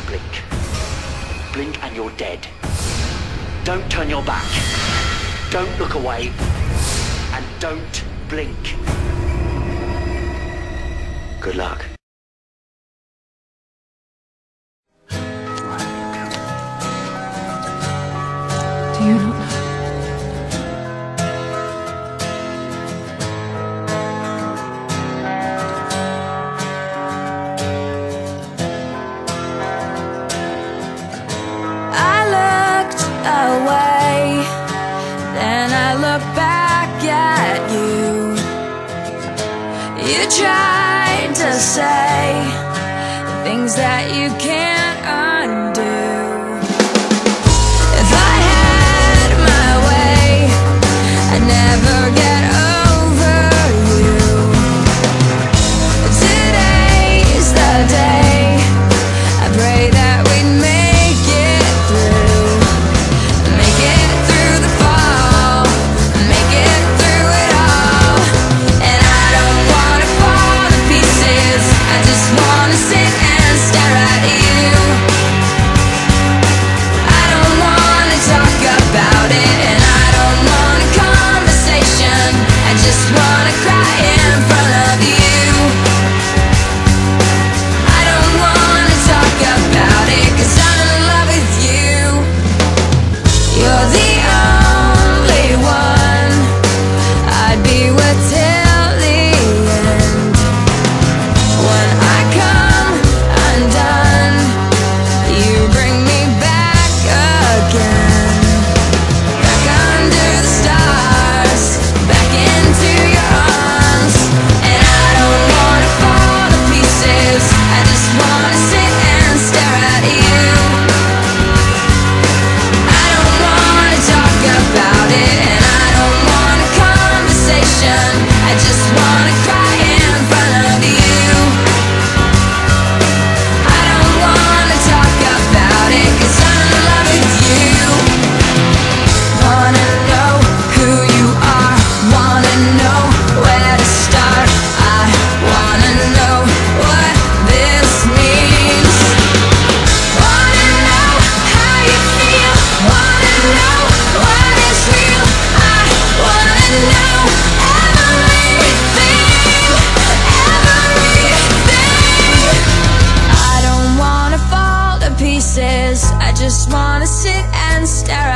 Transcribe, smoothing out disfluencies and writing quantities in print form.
blink. Blink and you're dead. Don't turn your back. Don't look away. And don't blink. Good luck. Do you not know? I looked away, then I looked back at you. You tried to say things that you can't undo. If I had my way, I'd never get over you. Today's the day, I pray that we'd make it through. Make it through the fall, make it through it all. And I don't wanna fall to pieces, I just wanna sit and stare at you. I don't wanna talk about it, and I don't want a conversation, I just wanna cry in front of you. I don't wanna talk about it, 'cause I'm in love with you. You're the only one I'd be with till the end. When I come undone, you bring me back again. Back under the stars, back into your arms. And I don't wanna fall to pieces, I just wanna sit and stare at you. I don't wanna talk about it, and I don't want a conversation, I just wanna cry in front of you. I don't wanna talk about it, 'cause I'm in love with you. Wanna know who you are, wanna know where to start. I wanna know what this means. Wanna know how you feel, wanna know what is real. I wanna know everything, everything. I don't wanna fall to pieces, I just wanna sit and stare